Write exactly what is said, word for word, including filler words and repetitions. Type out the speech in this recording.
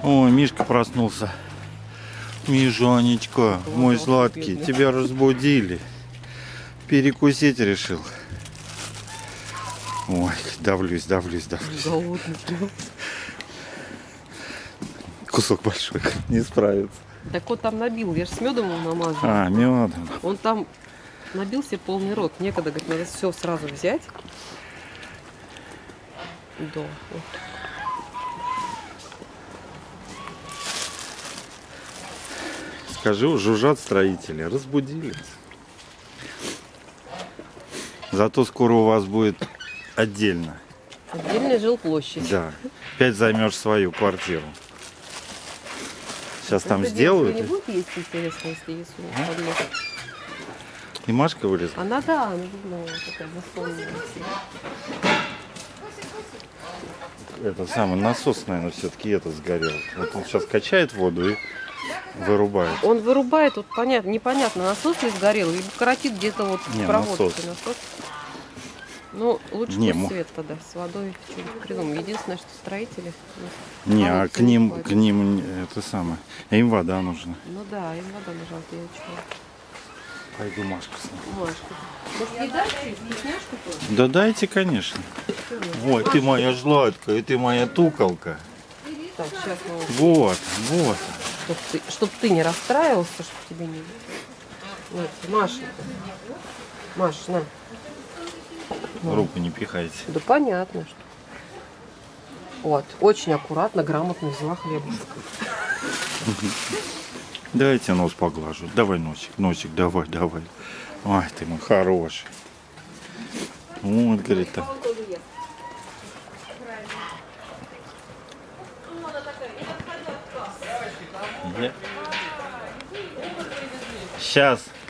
Ой, Мишка проснулся. Мижонечка, мой сладкий, тебя разбудили. Перекусить решил. Ой, давлюсь, давлюсь, давлюсь. Голодный. Кусок большой, не справится. Так вот там набил, я же с медом его намазала. А, мед. Он там набил себе полный рот. Некогда, говорит, надо все сразу взять. Да. Вот. Скажи, жужжат строители, разбудили. Зато скоро у вас будет отдельно. Отдельная жилплощадь. Да. Опять займешь свою квартиру. Сейчас там Это сделают. не будет есть, интересно, если яйцо А? подложить. И Машка вылезла. Она, да, она ну, такая засонная. Это самый насос, наверное, все-таки это сгорел. Вот он сейчас качает воду и вырубает. Он вырубает, вот понятно, непонятно, насос ли сгорел, либо коротит где-то вот Не, в проводке насос. насос. Ну, лучше Не, пусть мо- свет тогда с водой что-нибудь придумаем. Единственное, что строители. ну, Не, а колодцы к ним, не к ним это самое. Им вода нужна. Ну да, им вода нужна, я чего. Пойду Машку с ней. Машка. Может, не дать вкусняшку тоже? Да дайте, конечно. Ой, ты моя сладкая, ты моя туколка. Так, сейчас мы вот, Вот, вот. чтоб ты, чтоб ты не расстраивался, чтоб тебе не... Вот, Маша. Маш, на. Ну. Руку не пихайте. Да понятно, что. Вот, очень аккуратно, грамотно взяла хлебушек. Давайте нос поглажу. Давай носик, носик, давай, давай. Ой, ты мой хороший. Вот, говорит, там. Сейчас.